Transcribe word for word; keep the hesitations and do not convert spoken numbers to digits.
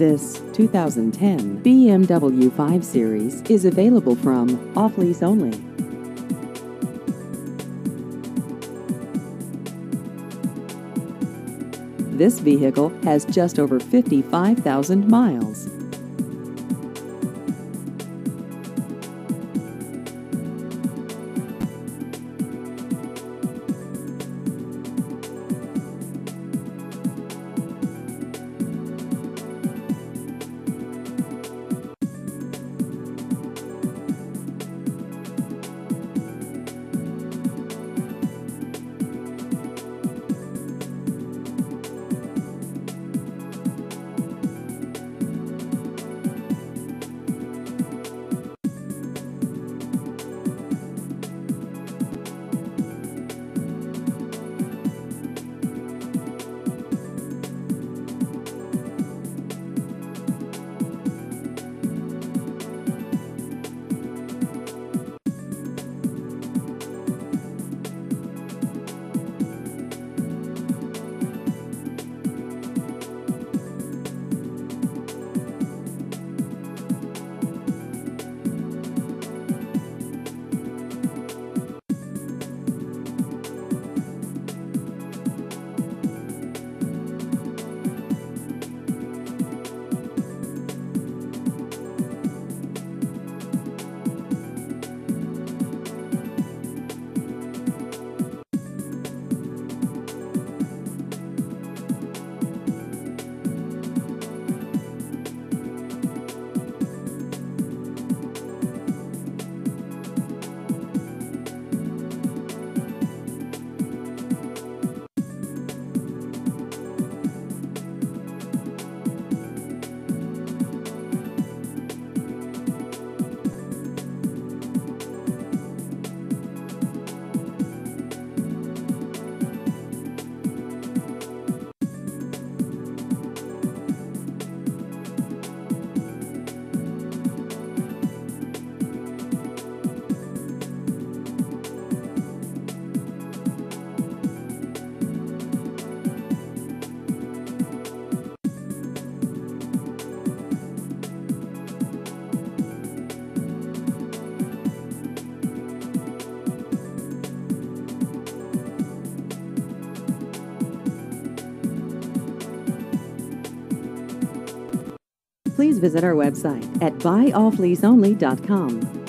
This two thousand ten B M W five Series is available from Off Lease Only. This vehicle has just over fifty-five thousand miles. Please visit our website at buy off lease only dot com.